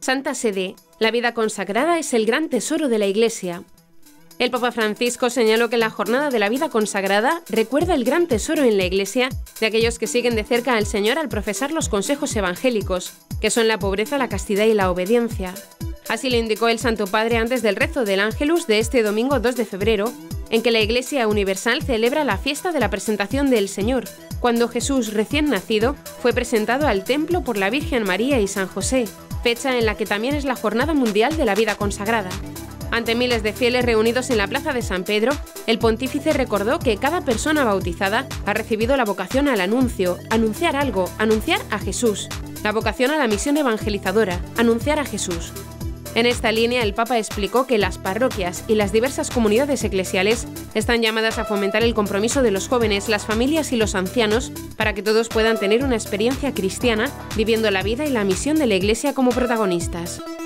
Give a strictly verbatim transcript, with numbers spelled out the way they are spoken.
Santa Sede, la vida consagrada es el gran tesoro de la Iglesia. El Papa Francisco señaló que la jornada de la vida consagrada recuerda el gran tesoro en la Iglesia de aquellos que siguen de cerca al Señor al profesar los consejos evangélicos, que son la pobreza, la castidad y la obediencia. Así lo indicó el Santo Padre antes del rezo del Ángelus de este domingo dos de febrero, en que la Iglesia Universal celebra la fiesta de la presentación del Señor, cuando Jesús recién nacido fue presentado al templo por la Virgen María y San José, fecha en la que también es la Jornada Mundial de la Vida Consagrada. Ante miles de fieles reunidos en la plaza de San Pedro, el pontífice recordó que cada persona bautizada ha recibido la vocación al anuncio, anunciar algo, anunciar a Jesús, la vocación a la misión evangelizadora, anunciar a Jesús. En esta línea, el Papa explicó que las parroquias y las diversas comunidades eclesiales están llamadas a fomentar el compromiso de los jóvenes, las familias y los ancianos para que todos puedan tener una experiencia cristiana, viviendo la vida y la misión de la Iglesia como protagonistas.